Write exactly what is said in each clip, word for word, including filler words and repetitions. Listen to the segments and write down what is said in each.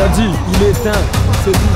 dit, il est éteint, c'est dit.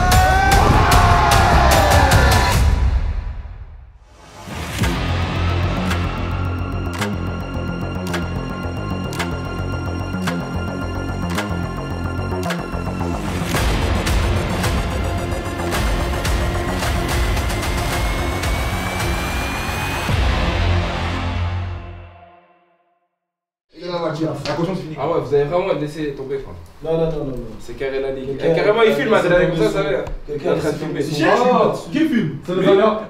La caution c'est fini. Ah ouais, vous avez vraiment laissé tomber, frère. Non, non, non, non. C'est carré la ligue. Carrément, il filme, comme ça, ça va. Quelqu'un est en train de filmer. Qui filme? Ça nous va.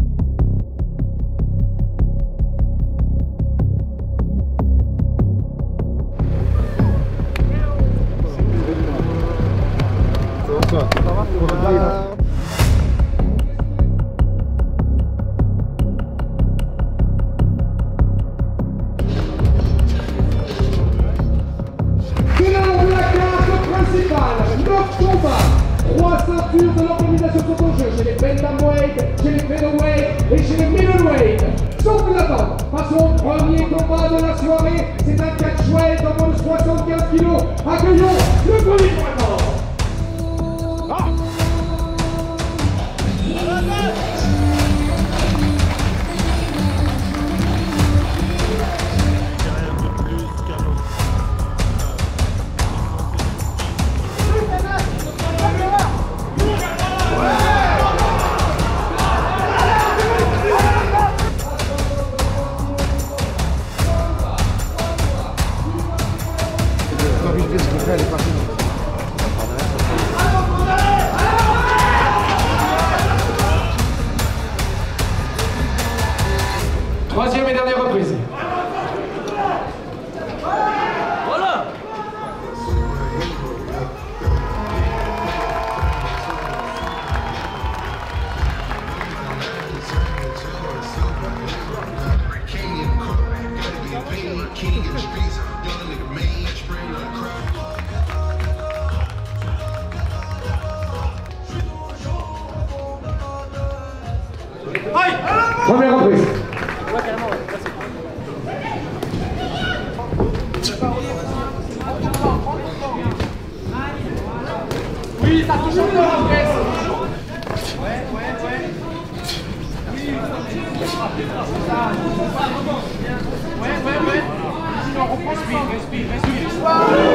Trois ceintures de l'organisation sont en jeu chez les bantamweight, chez les featherweight et chez les middleweight. Sans plus attendre, passons au premier combat de la soirée. C'est un catchweight en moins de soixante-quinze kilos. Accueillons le premier combattant. Ah. Troisième et dernière reprise. Voilà. Première reprise. Oui, ça touche encore après. Ouais, ouais, ouais. Oui. Ouais, ouais, ouais. On reprend, respire, respire, respire.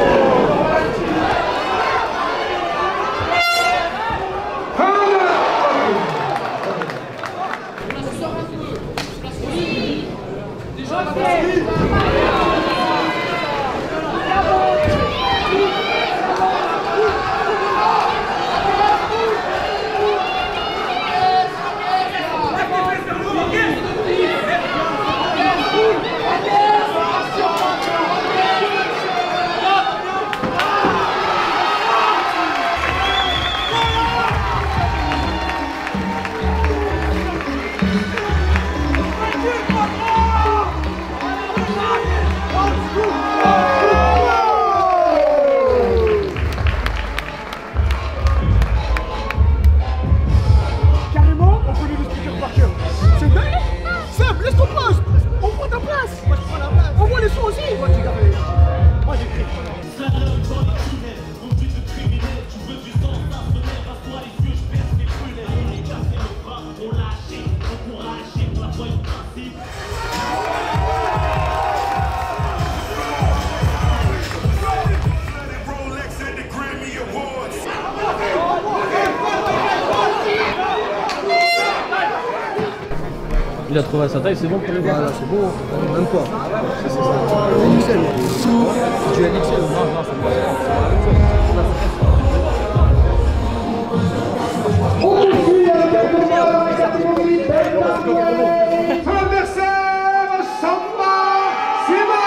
Il a trouvé sa taille, c'est bon pour le voir. Voilà, c'est bon, même pas. C'est ça. X L. Tu as X L. Non, non, c'est pas Adversaire Samba Sima.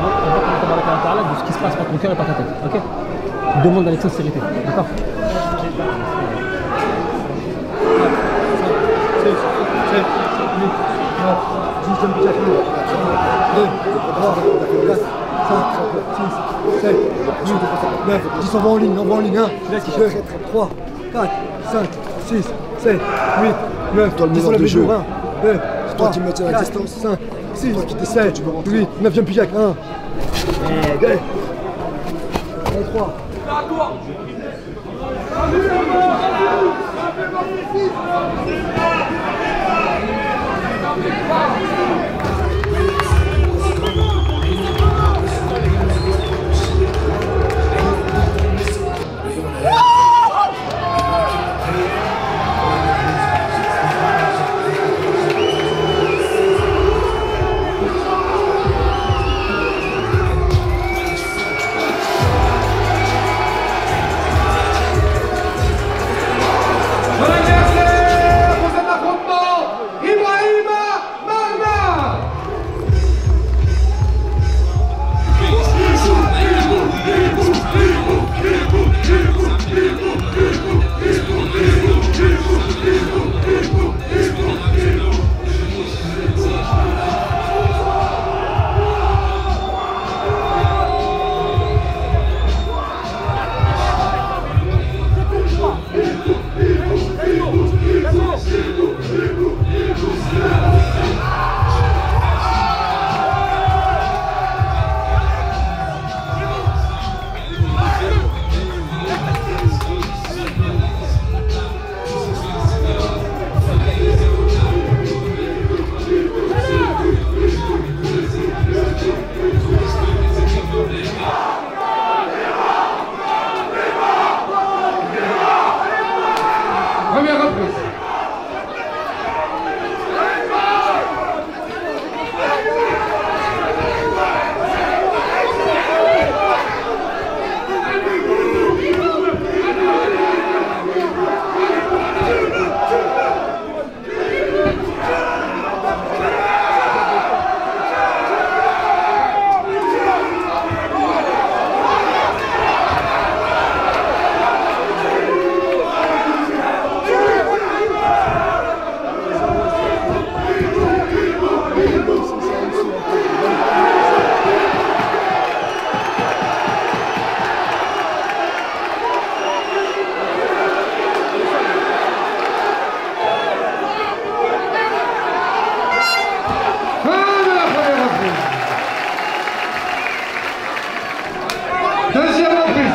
De ce qui se passe par ton cœur et par ta tête, ok? Demande avec sincérité, d'accord? dix, on va en ligne, on va en ligne. un, deux, trois, quatre, cinq, six, sept, huit, neuf, dix sur le jeu. un, deux, trois, quatre, cinq, six, sept, huit, neuf, viens Pijac. un, deux, trois. Première reprise. Deuxième reprise.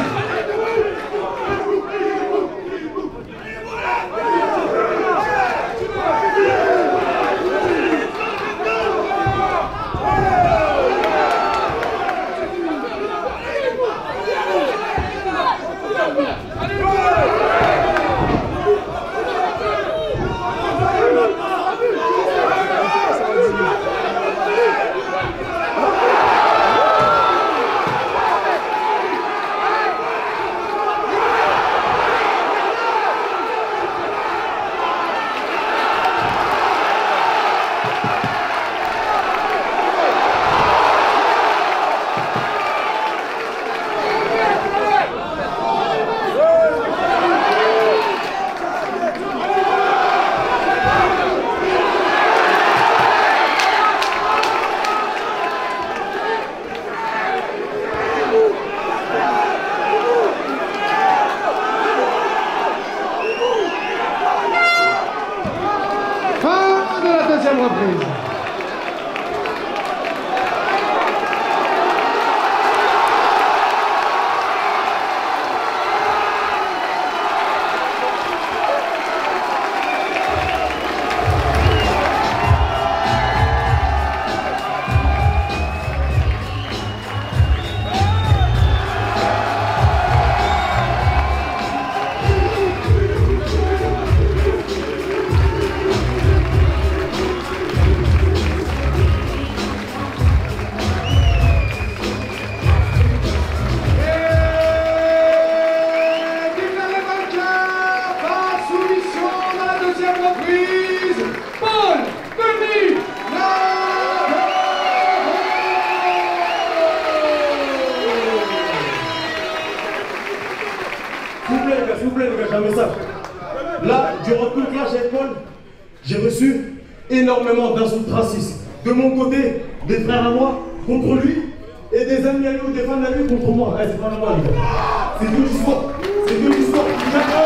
un message. Là, durant tout le clash avec Paul, j'ai reçu énormément d'insultes racistes. De mon côté, des frères à moi contre lui, et des amis à lui ou des fans à lui contre moi. Eh, c'est pas normal, les gars. C'est que du sport. C'est que du sport.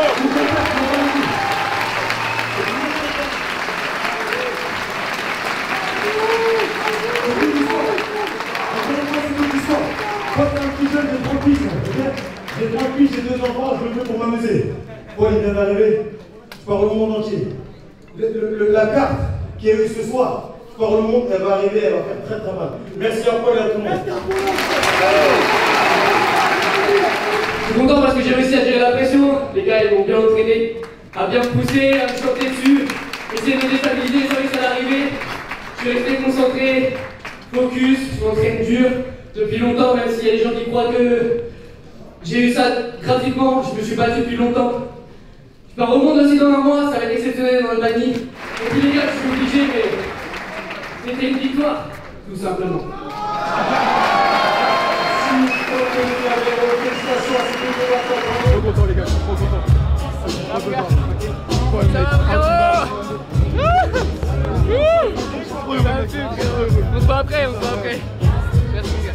Quand t'es un petit jeune, j'ai trois piges, j'ai trois piges, j'ai deux enfants, je le fais pour m'amuser. Paul, il vient d'arriver, je pars le monde entier. Le, le, le, la carte qui est eu ce soir, je pars le monde, elle va arriver, elle va faire très très mal. Merci à Paul et à tout le monde. Je suis content parce que j'ai réussi à gérer la pression. Les gars, ils m'ont bien entraîné, à bien me pousser, à me choper dessus, essayer de me déstabiliser, j'ai réussi à l'arrivée. Je suis resté concentré, focus, je m'entraîne dur. Depuis longtemps, même s'il y a des gens qui croient que j'ai eu ça gratuitement, je me suis battu depuis longtemps. Je pars au monde aussi dans un mois, ça va être exceptionnel dans le banni. Et puis les gars, je suis obligé, mais c'était une victoire, tout simplement. Trop content les gars, je suis trop content. Trop content. Ça va frérot. On se voit après, on se voit après. Merci les gars.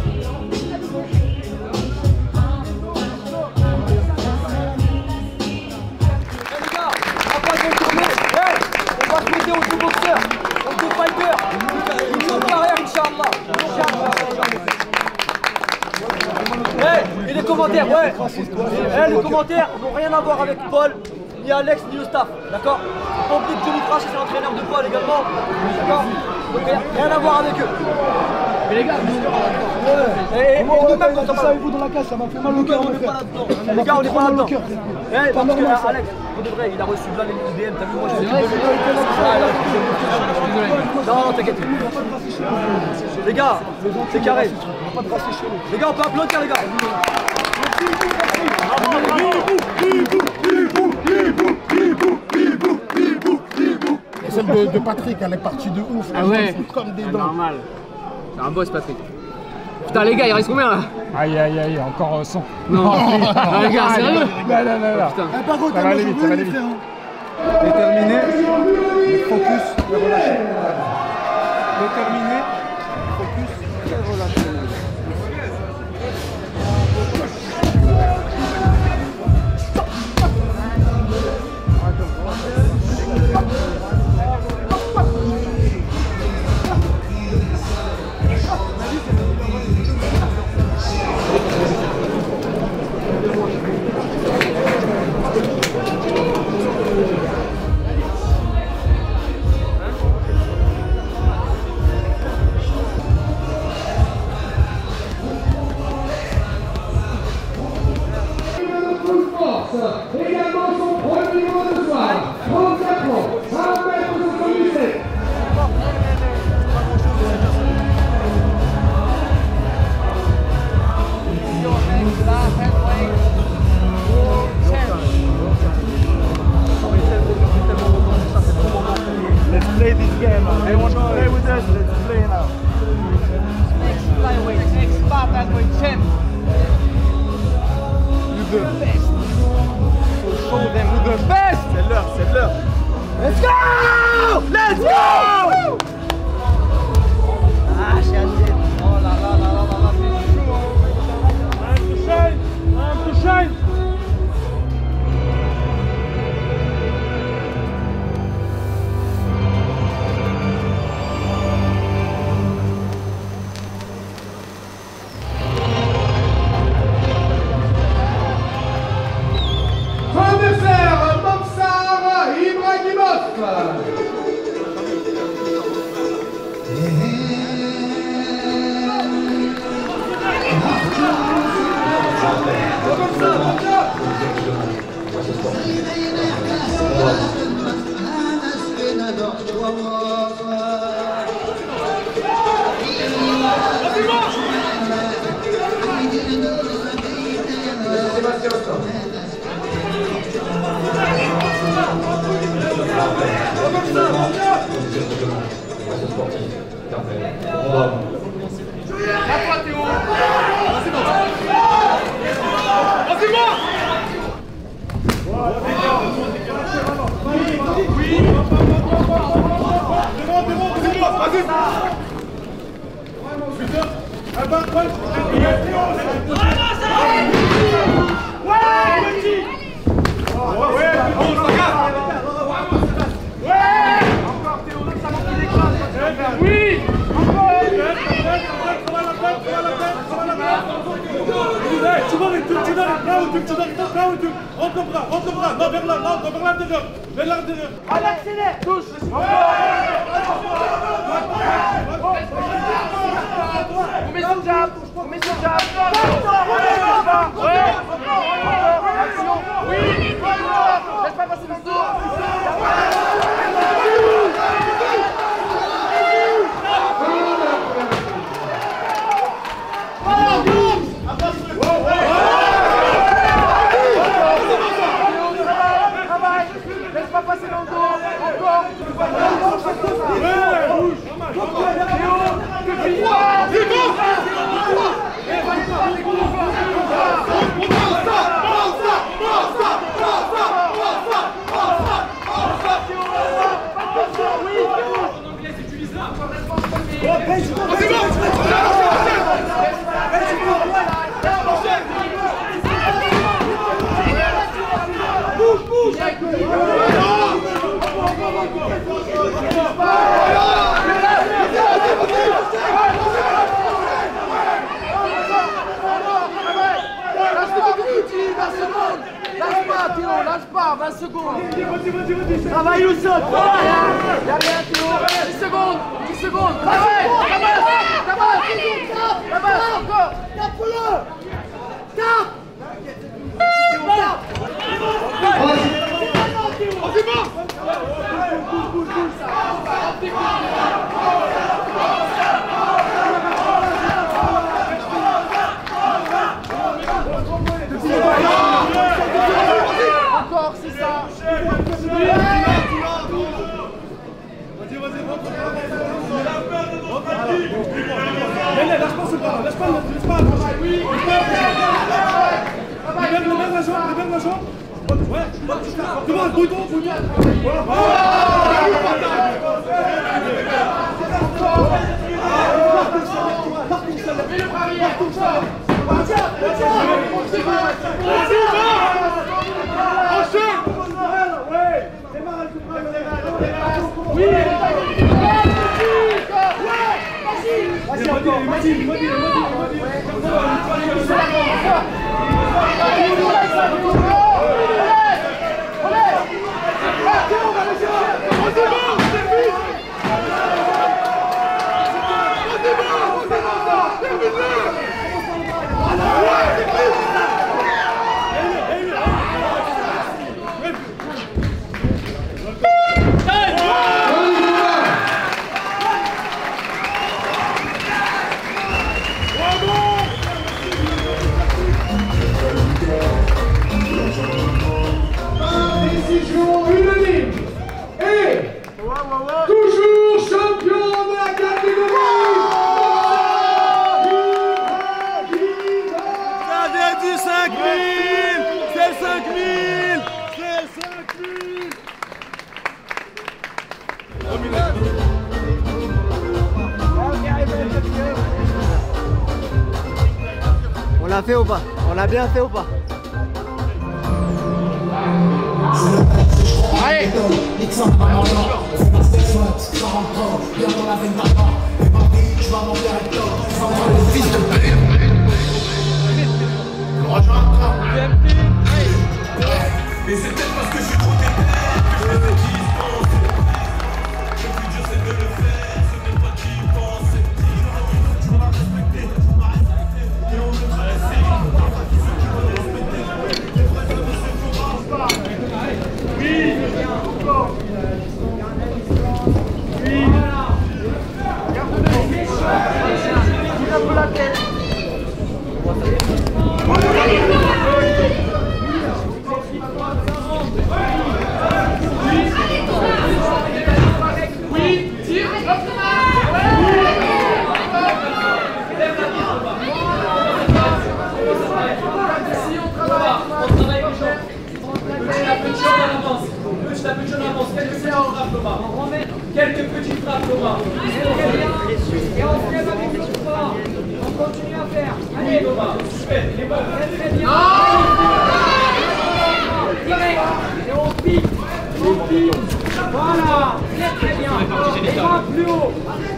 On va se mettre au tout boxeur, au tout fighter, une bonne carrière, Inch'Allah. Hey, et les commentaires, ouais. Hey, les commentaires n'ont rien à voir avec Paul, ni Alex, ni le staff, d'accord? Pas oublier que Johnny Crash, c'est l'entraîneur de Paul également, d'accord? Donc rien à voir avec eux. Mais les gars, ouais. Et, et, et nous-mêmes, quand on ça avec vous dans la cage, ça m'a fait mal au cœur. Les gars, on n'est pas là-dedans. Eh, parce que là, Alex, pour de vrai, il a reçu là les D M, t'as vu, moi j'ai dit. Non, non, t'inquiète. Les gars, c'est carré. Les gars, on peut applaudir, les gars. Et celle de, de Patrick, elle est partie de ouf. Ah ouais, comme des dents. Normal. C'est un boss, Patrick. Putain, les gars, il reste combien là? Aïe aïe aïe, encore cent. Non, ah, les gars, sérieux? Non, non, non, non. Putain. Eh, par contre, Ça va aller vite, ça va aller vite. Déterminé, focus, et relâché. Déterminé, focus, très relâché. Également son premier numéro de soir, trente-quatre ans, un mètre soixante-dix-sept. Let's play this game. I want to play with us. Let's play now. Flyweight, ex-Spartan champ. You the best. So show them who the best. C'est l'heure, c'est l'heure. Let's go! Let's go! Ah, j'ai hâte. Oh là là là là là là, c'est chaud. Time to shine. Time to shine. Adversaire, Moksar Ibrahimov. Oui. Tu vas retourner, tu vas retourner, tu vas retourner, rentre le bras, rentre le bras, non vers là, non vers l'intérieur, vers l'intérieur. Allez, accélère, touche. On met son jab, on met son jab. Ouais, action, oui, laisse pas passer le dos. Laisse pas passer dans le dos, encore. Lâche pas, vingt secondes. Travaille le sol. Y'a rien, Théo. dix secondes, dix secondes. Travaille, travaille, travaille. Travaille, encore. Tape-le. Tape. Encore, c'est ça. Vas-y, vas-y, rentre. Lâche pas ce bras, lâche pas, lâche pas. Oui. Libère la jambe, libère la jambe. Ouais. Devant, bouton, bouton. Mets le bras arrière. Oui. Vas-y, encore, vas-y, vas-y, décision unanime et toujours champion de la catégorie. J'avais dit cinq mille. C'est le cinq mille. C'est le cinq mille. On l'a fait ou pas? On l'a bien fait ou pas? Allez. Fils de pute. Et c'est peut-être parce que je suis trop déter que je me distance. Le plus dur c'est de le faire, ce n'est pas qui pense, c'est qui. Tu m'as respecté, tu m'as respecté, et on me dresse. Ceux qui m'ont respecté, les vrais hommes se feront pas. Oui, encore. Oui. Tire un peu la tête. Oui, tire. Si on travaille, on travaille les jambes. La petite jambe en avance. La petite jambe en avance. Quelques petites frappes, Thomas. Quelques petites frappes, Thomas. Et on se lève avec le poids. On continue. Allez, Nova. Super, il est bon. Très bien. Direct. Et on pique. On pique. Voilà. Très très bien. Et pas plus haut.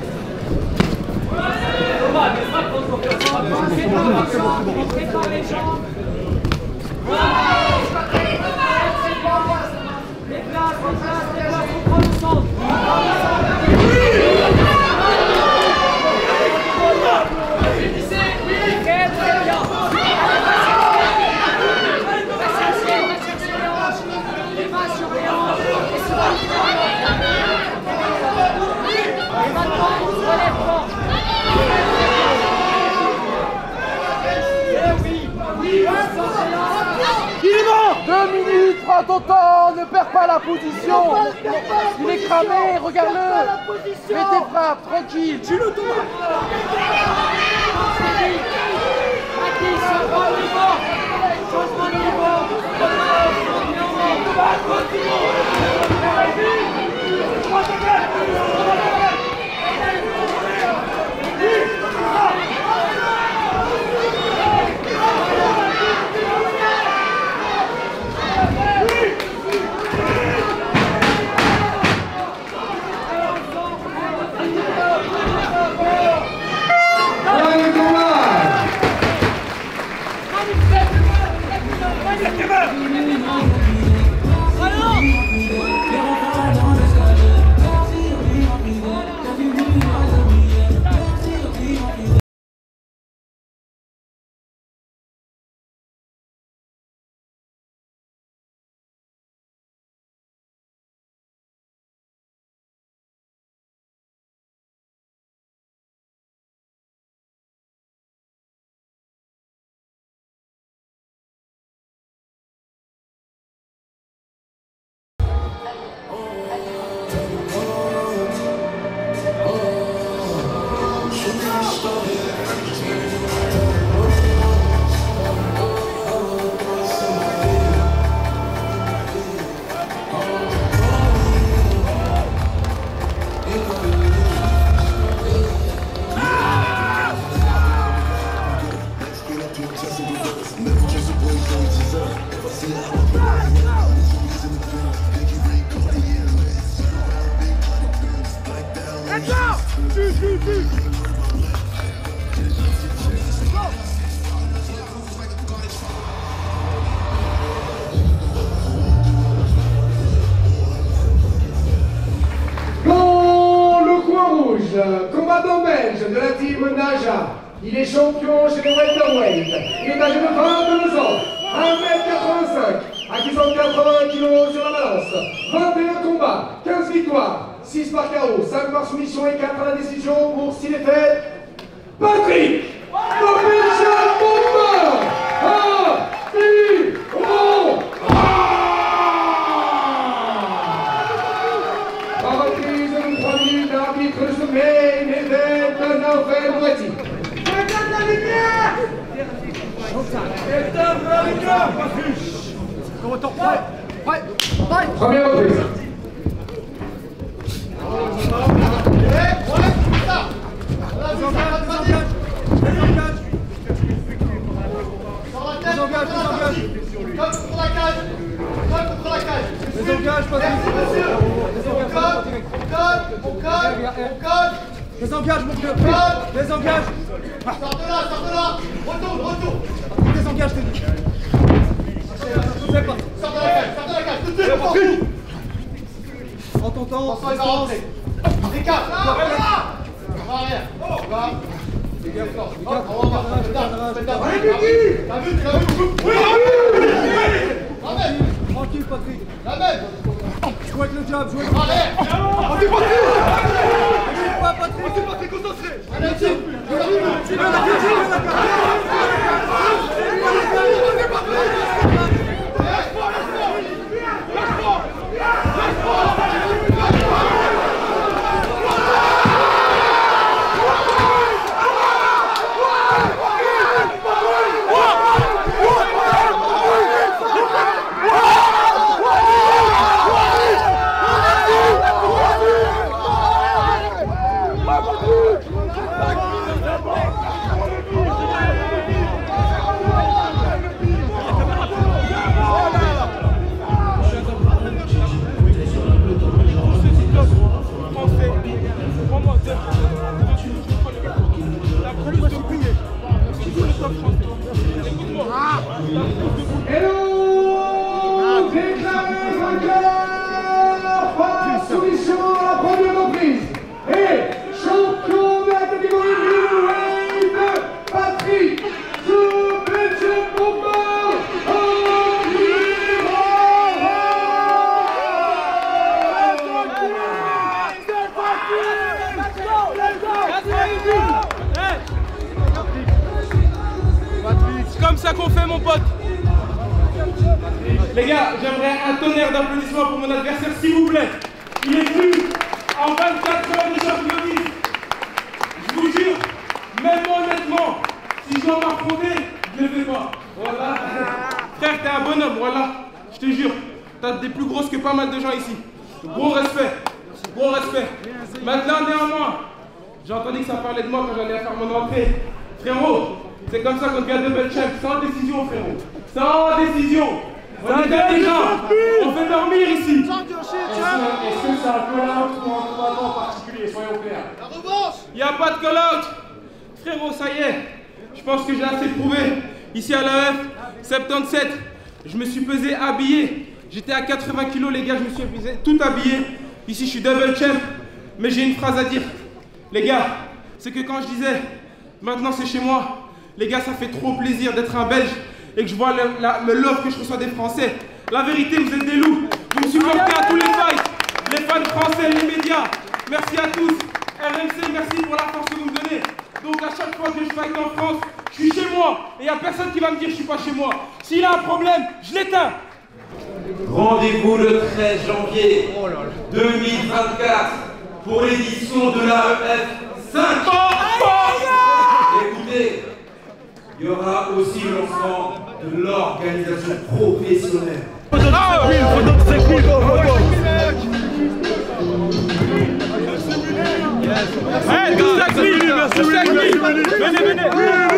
Nova, mais pas trop trop. Prépare les jambes. Voilà. Les places, les places, les places, on prend le centre. Finissez, oui, très très bien. Les mains sur les hanches, et sur la et maintenant, on se relève fort. Il est mort. Deux minutes, prends ton temps, ne perds pas la position. Il est cramé, regarde-le. Fais tes frappes, tranquille. Tu le dois. Changement de niveau. Combattant belge de la team Naja, il est champion chez les welterweight. Il est âgé de vingt-deux ans, un mètre quatre-vingt-cinq, accusant quatre-vingts kilos sur la balance. vingt et un combats, quinze victoires, six par K O, cinq par soumission et quatre à la décision pour s'il est fait. Patrick Popinchal Bomba Aviro. Par reprise de trois minutes, l'arbitre de ce main event, Naufel Moati. Regarde la lumière. Éteins la lumière, Patrick. Commentaire prêt. Prêt. Prêt. Première reprise. Désengage, désengage. Code contre la cage. Code contre la cage. Désengage, Patrick. Désengage, Patrick. On code, on code, on code. Désengage, mon cœur. Désengage. Sors de là, sors de là. Retourne, retourne. Désengage, t'es dit. Sors de la cage, sors de la cage. Tout de suite, Patrick. Prends ton temps. François, il va rentrer. Ricard, là, là. On va arrière. On va. Fais gaffe, fais gaffe. On va voir. Fais gaffe, fais gaffe. Allez, Guigui. T'as vu, t'as vu. Oui, ramène. Tranquille, Patrick. Ramène. Joue avec le jab, joue avec le jab. Arrière. On dit Patrick. On pas Patrick. On dit Patrick, concentré. Allez, tire. Tire, tire, Patrick! ça qu'on fait, mon pote. Les gars, j'aimerais un tonnerre d'applaudissements pour mon adversaire, s'il vous plaît. Il est venu en vingt-quatre heures de championnat. Je vous jure, même honnêtement, si je dois m'affronter, je ne le fais pas. Voilà. Frère, t'es un bonhomme, voilà. Je te jure, t'as des plus grosses que pas mal de gens ici. Gros respect. Gros respect. Maintenant, néanmoins, j'ai entendu que ça parlait de moi quand j'allais faire mon entrée. Frérot, c'est comme ça qu'on devient double champ. Sans décision, frérot. Sans décision. On est intelligent. On fait dormir ici. Est-ce que c'est un call-out ou un combattant particulier? Soyons clairs. La revanche. Il n'y a pas de call-out. Frérot, ça y est. Je pense que j'ai assez prouvé. Ici à l'A F, soixante-dix-sept. Je me suis pesé habillé. J'étais à quatre-vingts kilos, les gars. Je me suis pesé tout habillé. Ici, je suis double champ. Mais j'ai une phrase à dire. Les gars, c'est que quand je disais maintenant c'est chez moi, les gars, ça fait trop plaisir d'être un Belge et que je vois le, la, le love que je reçois des Français. La vérité, vous êtes des loups. Vous me supportez à tous les fights. Les fans français, les médias. Merci à tous. R M C, merci pour la force que vous me donnez. Donc à chaque fois que je fight en France, je suis chez moi. Et il n'y a personne qui va me dire que je suis pas chez moi. S'il a un problème, je l'éteins. Rendez-vous le treize janvier deux mille vingt-quatre pour l'édition de l'A E F cinq. Écoutez, il y aura aussi le lancement de l'organisation professionnelle. Hey, cinq mille, merci, cinq mille. Venez, venez.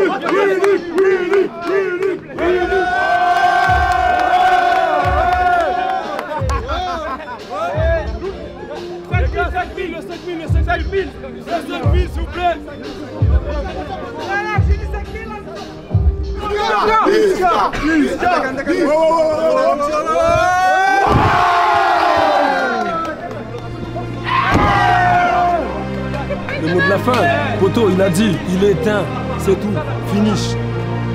cinq mille, le cinq mille, le cinq mille, le cinq mille, s'il vous plaît. Voilà, j'ai dit cinq mille. Le mot de la fin, Poto, il a dit, il est éteint, c'est tout, finish.